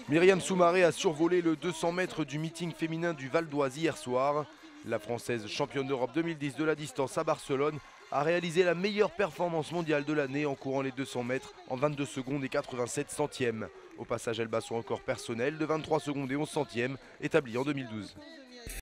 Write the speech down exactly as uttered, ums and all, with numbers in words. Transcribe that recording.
Myriam Soumaré a survolé le deux cents mètres du meeting féminin du Val d'Oise hier soir. La Française championne d'Europe deux mille dix de la distance à Barcelone a réalisé la meilleure performance mondiale de l'année en courant les deux cents mètres en vingt-deux secondes et quatre-vingt-sept centièmes. Au passage, elle bat son record personnel de vingt-trois secondes et onze centièmes établi en deux mille douze.